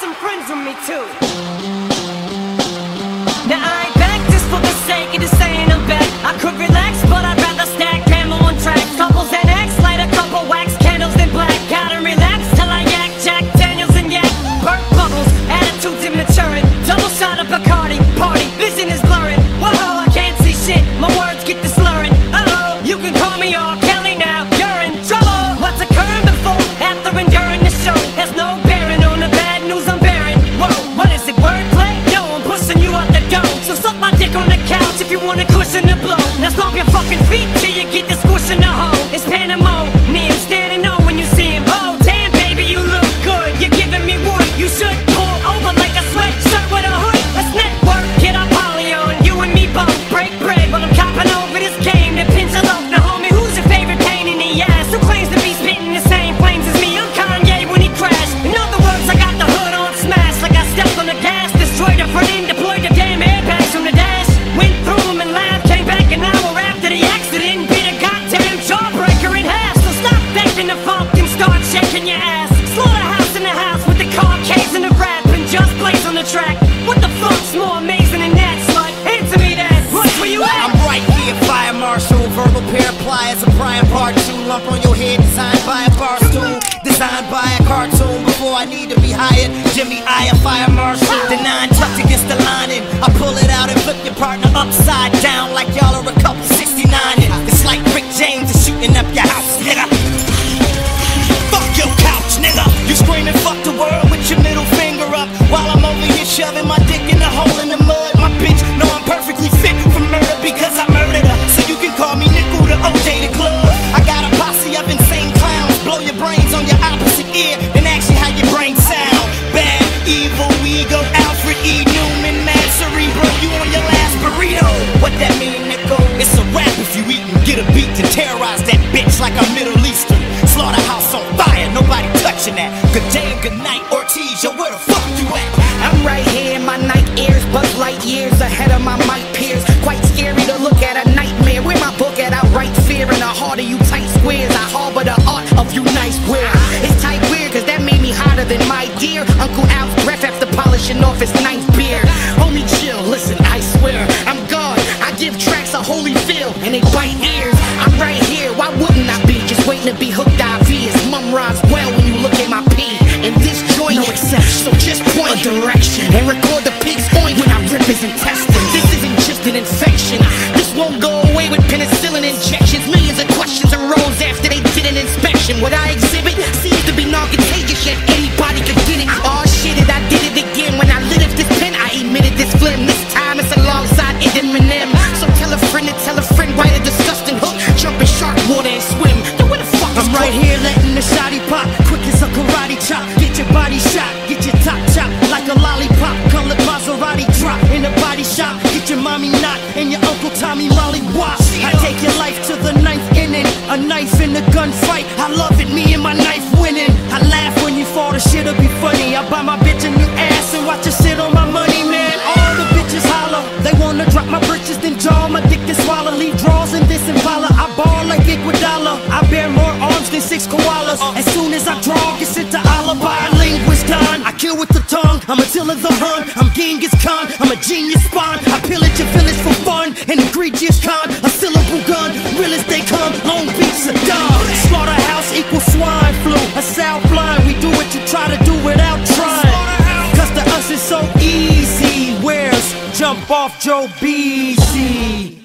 some friends with me too. Now I ain't back just for the sake of just saying I'm back. I could relax, but I'd rather stack ammo on tracks. Couple Xanax, light a couple wax candles in black. Gotta relapse till I yak, Jack Daniels and yak. Burp bubbles, attitudes immaturing. Double shot of Bacardi, party, vision is blurring. Whoa, I can't see shit, my words get to slurring. Uh-oh, you can call me R. Kelly now, you're in trouble. What's occurring before, after, and during the show has no bearing on the bad news I'm bearing. Whoa, what is it, wordplay? No, I'm pushing you out the door. So suck my dick on the couch if you want a cushion to blow. Now stomp your fucking feet till you get the squish in the hole. It's pandemonium, standing on when you see him. Oh, damn baby, you look good, you're giving me wood. You should pull over like a sweatshirt with a hood. Let's network, get our poly on. You and me both break bread, but I'm copping over this game that pins a loaf. Now homie, who's your favorite pain in the ass? Who claims to be spitting the same flames as me? I'm Kanye when he crashed. In other words, I got the hood on smash, like I stepped on the gas. Destroyed the front end, deployed the damn airbags from the dash. Went through them and laughed, came back an hour after the accident. Beat a goddamn jawbreaker in half. So stop faking the funk and start shaking your ass. Slaughterhouse in the house with the car case and the rap, and just plays on the track. What the fuck's more amazing than that, slut? Answer me that. What's where you at? I'm right here, fire marshal. Verbal pair of pliers, a Brian part 2. Lump on your head, designed by a bar stool. Designed by a cartoon. Before I need to be hired, Jimmy I a fire marshal. The 9 tucked against the lining. I pull it out and flip your partner upside down like y'all are a couple 69ing. It's like Rick James is shooting up your house, nigga. Fuck your couch, nigga. You screaming fuck the world with your middle finger up, while I'm over here shoving my dick in a hole in the mud. My bitch know I'm perfectly fit for murder because I murdered her. So you can call me Nickel the OJ the Glove. I got a posse of insane clowns. Blow your brains on your opposite ear and ask you how your brain sound. Bad, evil, we go Alfred E. Newman, mad cerebral. You on your last burrito. What that mean, Nickel? It's a rap if you eat and get a beat to terrorize that bitch like I'm Middle Eastern. Slaughterhouse on fire, nobody touching that. Good day and good night, Ortiz, yo, where the fuck you at? I'm right here in my night ears, Buzz Light years ahead of my mic peers. Quite scary to look at, a nightmare. Where my book at? I write fear in the heart of you tight squares. I harbor the art of you nice wear. It's tight weird, cause that made me hotter than my dear Uncle Al's breath after polishing off his ninth beer. Homie chill, listen, I swear, I'm God. I give tracks a holy feel, and they bite ears. I'm right here, why wouldn't I be? Just waiting to be hooked IV. His mum rhymes well when you look at my P. In this joint, no exception, so just point a direction and record the pig's point when I rip his intestines. This isn't just an infection, this won't go away with penicillin injections. Millions of questions arose after they did an inspection. What I exhibit seems to be non-contagious, yet anybody could get it. Oh shit, I did it again. When I lit up this pen, I emitted this flame. This time it's alongside Eminem. So tell a friend to tell a friend, write a disgusting hook, jump in shark water and swim. Yo, where the fuck is I'm right here letting the shotty pop, quick as a karate chop. Get your body shot, get your top chopped like a lollipop. Colored Maserati drop in the body shop. Get your mommy knot and your Uncle Tommy lollywop. I take your life to the 9th inning, a knife in the gunfight. I love it, me and my knife winning. I laugh when you fall, the shit'll be funny. I buy my bitch a new ass and watch her sit on my money, man. All the bitches holler, they wanna drop my britches, then jaw my dick and swallow. Leave draws in this Impala. I ball like Iguodala. I bear more arms than 6 koalas. As soon as I draw, get sent to Allah by a linguist done. I kill with the tongue, I'm Attila the Hun. I'm Genghis Khan, I'm a genius spawn. I pillage your village for fun, an egregious con. A syllable gun, real as they come, Long Beach, Saddam. Slaughterhouse equals swine flu. A south blind, we do what you try to do without trying. Cause to us it's so easy. Where's jump off Joe BC?